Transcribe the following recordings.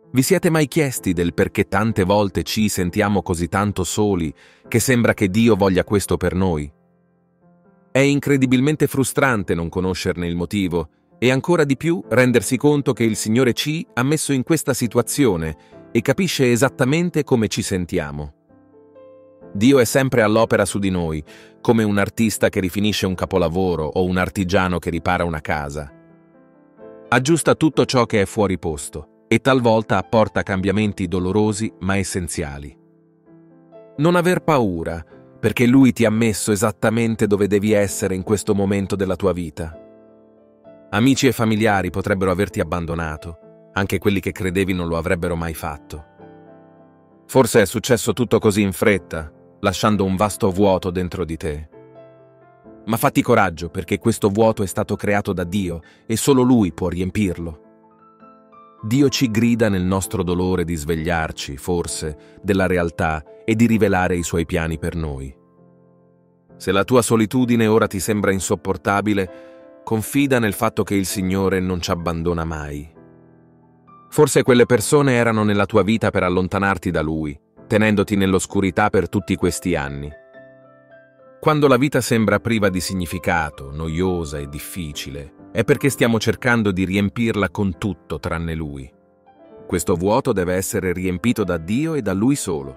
Vi siete mai chiesti del perché tante volte ci sentiamo così tanto soli che sembra che Dio voglia questo per noi? È incredibilmente frustrante non conoscerne il motivo e ancora di più rendersi conto che il Signore ci ha messo in questa situazione e capisce esattamente come ci sentiamo. Dio è sempre all'opera su di noi, come un artista che rifinisce un capolavoro o un artigiano che ripara una casa. Aggiusta tutto ciò che è fuori posto e talvolta apporta cambiamenti dolorosi ma essenziali. Non aver paura, perché Lui ti ha messo esattamente dove devi essere in questo momento della tua vita. Amici e familiari potrebbero averti abbandonato, anche quelli che credevi non lo avrebbero mai fatto. Forse è successo tutto così in fretta, lasciando un vasto vuoto dentro di te. Ma fatti coraggio, perché questo vuoto è stato creato da Dio e solo Lui può riempirlo. Dio ci grida nel nostro dolore di svegliarci, forse, della realtà e di rivelare i Suoi piani per noi. Se la tua solitudine ora ti sembra insopportabile, confida nel fatto che il Signore non ci abbandona mai. Forse quelle persone erano nella tua vita per allontanarti da Lui, tenendoti nell'oscurità per tutti questi anni. Quando la vita sembra priva di significato, noiosa e difficile, è perché stiamo cercando di riempirla con tutto tranne Lui. Questo vuoto deve essere riempito da Dio e da Lui solo.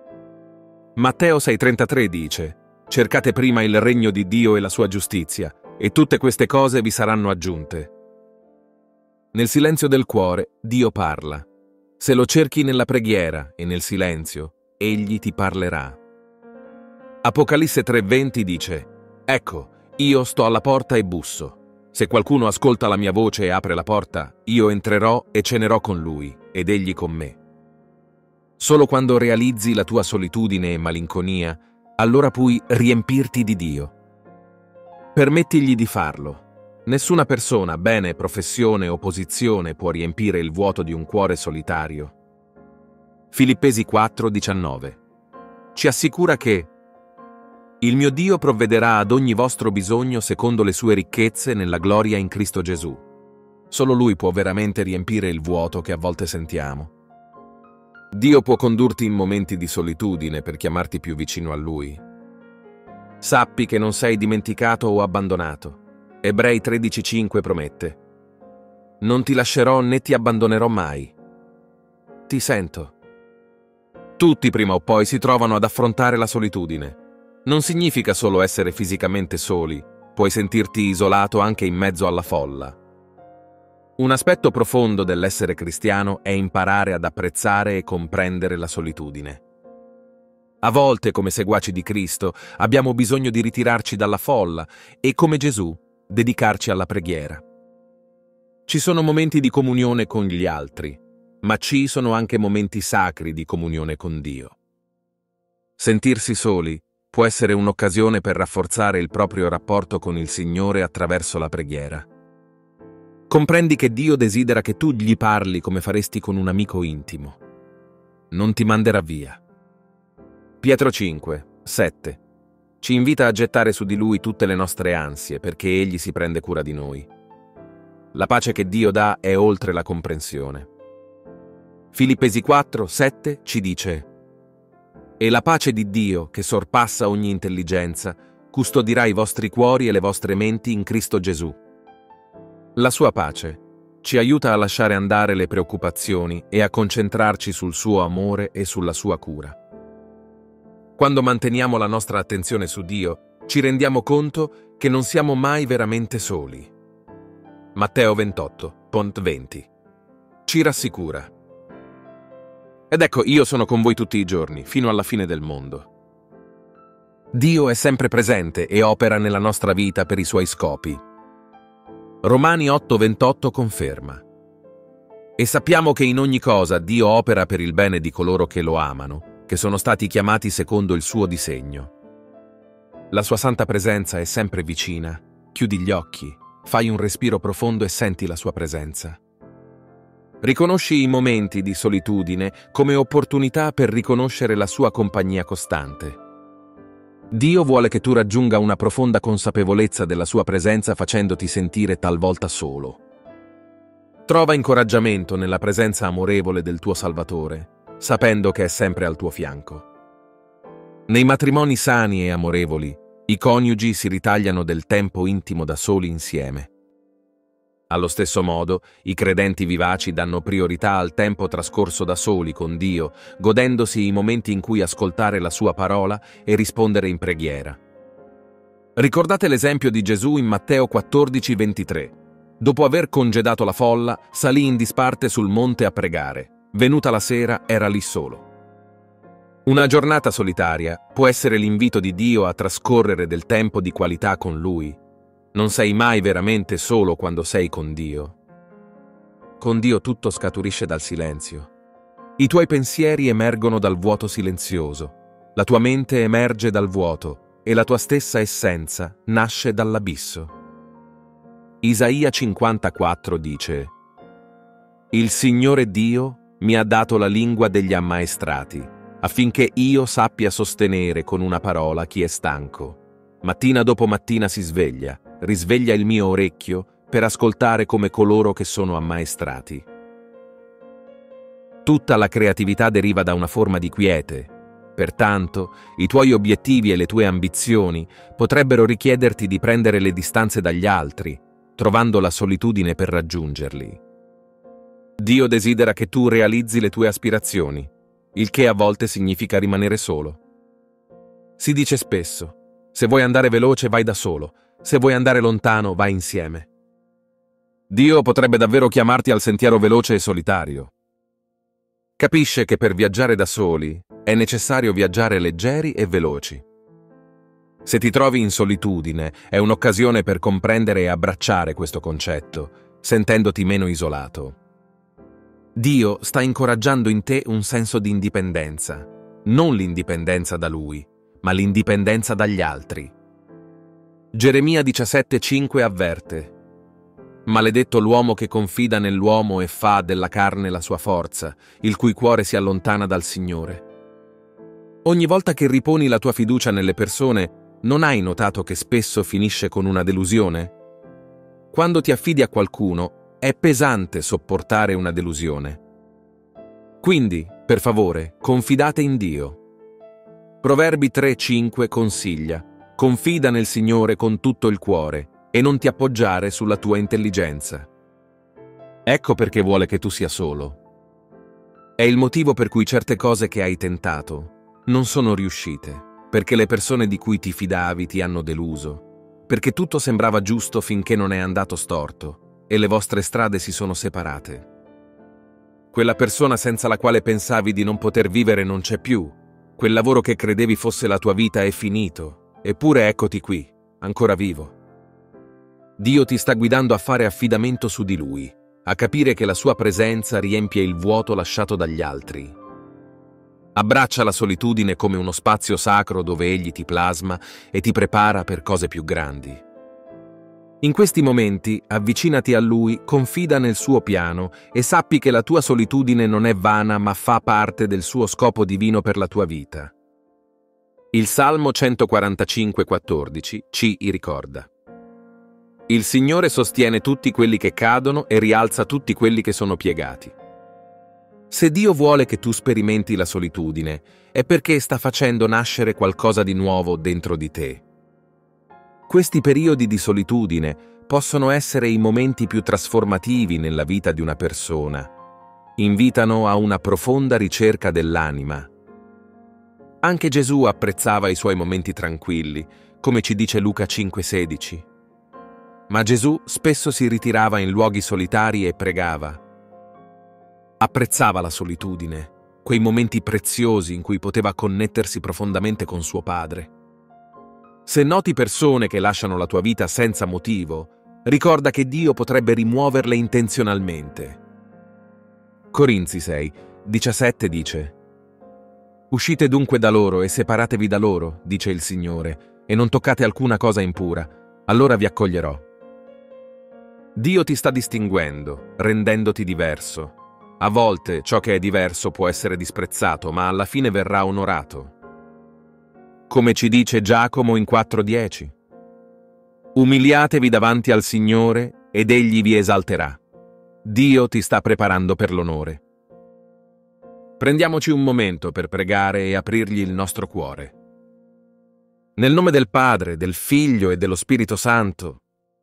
Matteo 6,33 dice: «Cercate prima il regno di Dio e la sua giustizia, e tutte queste cose vi saranno aggiunte». Nel silenzio del cuore, Dio parla. Se lo cerchi nella preghiera e nel silenzio, Egli ti parlerà. Apocalisse 3,20 dice: «Ecco, io sto alla porta e busso. Se qualcuno ascolta la mia voce e apre la porta, io entrerò e cenerò con lui, ed egli con me». Solo quando realizzi la tua solitudine e malinconia, allora puoi riempirti di Dio. Permettigli di farlo. Nessuna persona, bene, professione o posizione può riempire il vuoto di un cuore solitario. Filippesi 4,19 ci assicura che «Il mio Dio provvederà ad ogni vostro bisogno secondo le sue ricchezze nella gloria in Cristo Gesù». Solo Lui può veramente riempire il vuoto che a volte sentiamo. Dio può condurti in momenti di solitudine per chiamarti più vicino a Lui. Sappi che non sei dimenticato o abbandonato. Ebrei 13,5 promette: «Non ti lascerò né ti abbandonerò mai». Ti sento. Tutti prima o poi si trovano ad affrontare la solitudine. Non significa solo essere fisicamente soli, puoi sentirti isolato anche in mezzo alla folla. Un aspetto profondo dell'essere cristiano è imparare ad apprezzare e comprendere la solitudine. A volte, come seguaci di Cristo, abbiamo bisogno di ritirarci dalla folla e, come Gesù, dedicarci alla preghiera. Ci sono momenti di comunione con gli altri, ma ci sono anche momenti sacri di comunione con Dio. Sentirsi soli può essere un'occasione per rafforzare il proprio rapporto con il Signore attraverso la preghiera. Comprendi che Dio desidera che tu gli parli come faresti con un amico intimo. Non ti manderà via. Pietro 5,7 ci invita a gettare su di Lui tutte le nostre ansie, perché Egli si prende cura di noi. La pace che Dio dà è oltre la comprensione. Filippesi 4,7 ci dice: «E la pace di Dio, che sorpassa ogni intelligenza, custodirà i vostri cuori e le vostre menti in Cristo Gesù». La sua pace ci aiuta a lasciare andare le preoccupazioni e a concentrarci sul suo amore e sulla sua cura. Quando manteniamo la nostra attenzione su Dio, ci rendiamo conto che non siamo mai veramente soli. Matteo 28,20 ci rassicura. Ed ecco, io sono con voi tutti i giorni, fino alla fine del mondo. Dio è sempre presente e opera nella nostra vita per i suoi scopi. Romani 8,28 conferma: «E sappiamo che in ogni cosa Dio opera per il bene di coloro che lo amano, che sono stati chiamati secondo il suo disegno». La sua santa presenza è sempre vicina. Chiudi gli occhi, fai un respiro profondo e senti la sua presenza. Riconosci i momenti di solitudine come opportunità per riconoscere la sua compagnia costante. Dio vuole che tu raggiunga una profonda consapevolezza della sua presenza facendoti sentire talvolta solo. Trova incoraggiamento nella presenza amorevole del tuo Salvatore, sapendo che è sempre al tuo fianco. Nei matrimoni sani e amorevoli, i coniugi si ritagliano del tempo intimo da soli insieme. Allo stesso modo, i credenti vivaci danno priorità al tempo trascorso da soli con Dio, godendosi i momenti in cui ascoltare la sua parola e rispondere in preghiera. Ricordate l'esempio di Gesù in Matteo 14:23. Dopo aver congedato la folla, salì in disparte sul monte a pregare. Venuta la sera, era lì solo. Una giornata solitaria può essere l'invito di Dio a trascorrere del tempo di qualità con Lui. Non sei mai veramente solo quando sei con Dio. Con Dio tutto scaturisce dal silenzio. I tuoi pensieri emergono dal vuoto silenzioso, la tua mente emerge dal vuoto e la tua stessa essenza nasce dall'abisso. Isaia 54 dice: «Il Signore Dio mi ha dato la lingua degli ammaestrati, affinché io sappia sostenere con una parola chi è stanco. Mattina dopo mattina si sveglia, risveglia il mio orecchio per ascoltare come coloro che sono ammaestrati». Tutta la creatività deriva da una forma di quiete. Pertanto, i tuoi obiettivi e le tue ambizioni potrebbero richiederti di prendere le distanze dagli altri, trovando la solitudine per raggiungerli. Dio desidera che tu realizzi le tue aspirazioni, il che a volte significa rimanere solo. Si dice spesso: se vuoi andare veloce vai da solo, se vuoi andare lontano vai insieme. Dio potrebbe davvero chiamarti al sentiero veloce e solitario. Capisce che per viaggiare da soli è necessario viaggiare leggeri e veloci. Se ti trovi in solitudine, è un'occasione per comprendere e abbracciare questo concetto, sentendoti meno isolato. Dio sta incoraggiando in te un senso di indipendenza, non l'indipendenza da Lui, ma l'indipendenza dagli altri. Geremia 17,5 avverte: «Maledetto l'uomo che confida nell'uomo e fa della carne la sua forza, il cui cuore si allontana dal Signore». Ogni volta che riponi la tua fiducia nelle persone, non hai notato che spesso finisce con una delusione? Quando ti affidi a qualcuno, è pesante sopportare una delusione. Quindi, per favore, confidate in Dio. Proverbi 3,5 consiglia: «Confida nel Signore con tutto il cuore e non ti appoggiare sulla tua intelligenza». Ecco perché vuole che tu sia solo. È il motivo per cui certe cose che hai tentato non sono riuscite, perché le persone di cui ti fidavi ti hanno deluso, perché tutto sembrava giusto finché non è andato storto e le vostre strade si sono separate. Quella persona senza la quale pensavi di non poter vivere non c'è più, quel lavoro che credevi fosse la tua vita è finito, eppure eccoti qui, ancora vivo. Dio ti sta guidando a fare affidamento su di Lui, a capire che la sua presenza riempie il vuoto lasciato dagli altri. Abbraccia la solitudine come uno spazio sacro dove Egli ti plasma e ti prepara per cose più grandi. In questi momenti avvicinati a Lui, confida nel suo piano e sappi che la tua solitudine non è vana ma fa parte del suo scopo divino per la tua vita. Il Salmo 145,14 ci ricorda: «Il Signore sostiene tutti quelli che cadono e rialza tutti quelli che sono piegati». Se Dio vuole che tu sperimenti la solitudine, è perché sta facendo nascere qualcosa di nuovo dentro di te. Questi periodi di solitudine possono essere i momenti più trasformativi nella vita di una persona. Invitano a una profonda ricerca dell'anima. Anche Gesù apprezzava i suoi momenti tranquilli, come ci dice Luca 5,16. Ma Gesù spesso si ritirava in luoghi solitari e pregava. Apprezzava la solitudine, quei momenti preziosi in cui poteva connettersi profondamente con suo Padre. Se noti persone che lasciano la tua vita senza motivo, ricorda che Dio potrebbe rimuoverle intenzionalmente. Corinzi 6,17 dice: «Uscite dunque da loro e separatevi da loro, dice il Signore, e non toccate alcuna cosa impura, allora vi accoglierò». Dio ti sta distinguendo, rendendoti diverso. A volte ciò che è diverso può essere disprezzato, ma alla fine verrà onorato. Come ci dice Giacomo in 4,10: «Umiliatevi davanti al Signore ed Egli vi esalterà. Dio ti sta preparando per l'onore. Prendiamoci un momento per pregare e aprirgli il nostro cuore. Nel nome del Padre, del Figlio e dello Spirito Santo.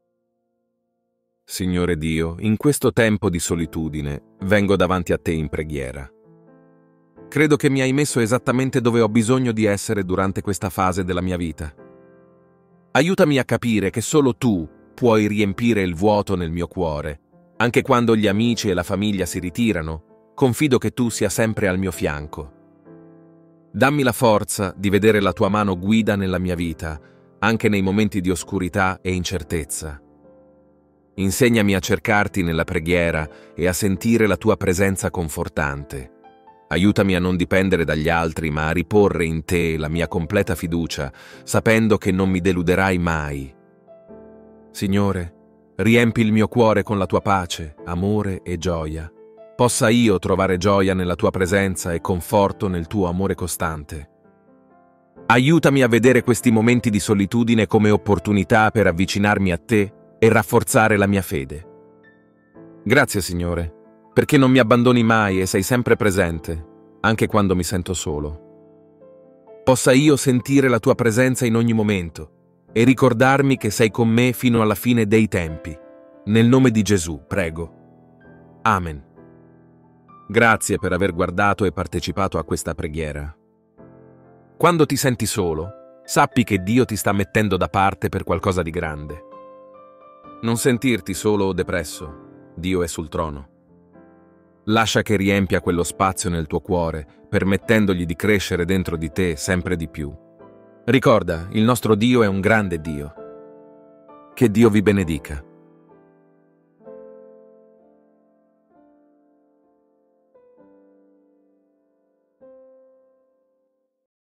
Signore Dio, in questo tempo di solitudine vengo davanti a te in preghiera. Credo che mi hai messo esattamente dove ho bisogno di essere durante questa fase della mia vita. Aiutami a capire che solo tu puoi riempire il vuoto nel mio cuore. Anche quando gli amici e la famiglia si ritirano, confido che tu sia sempre al mio fianco. Dammi la forza di vedere la tua mano guida nella mia vita, anche nei momenti di oscurità e incertezza. Insegnami a cercarti nella preghiera e a sentire la tua presenza confortante. Aiutami a non dipendere dagli altri, ma a riporre in te la mia completa fiducia, sapendo che non mi deluderai mai. Signore, riempi il mio cuore con la tua pace, amore e gioia. Possa io trovare gioia nella tua presenza e conforto nel tuo amore costante. Aiutami a vedere questi momenti di solitudine come opportunità per avvicinarmi a te e rafforzare la mia fede. Grazie, Signore, perché non mi abbandoni mai e sei sempre presente, anche quando mi sento solo. Possa io sentire la tua presenza in ogni momento e ricordarmi che sei con me fino alla fine dei tempi. Nel nome di Gesù, prego. Amen. Grazie per aver guardato e partecipato a questa preghiera. Quando ti senti solo, sappi che Dio ti sta mettendo da parte per qualcosa di grande. Non sentirti solo o depresso, Dio è sul trono. Lascia che riempia quello spazio nel tuo cuore, permettendogli di crescere dentro di te sempre di più. Ricorda, il nostro Dio è un grande Dio. Che Dio vi benedica.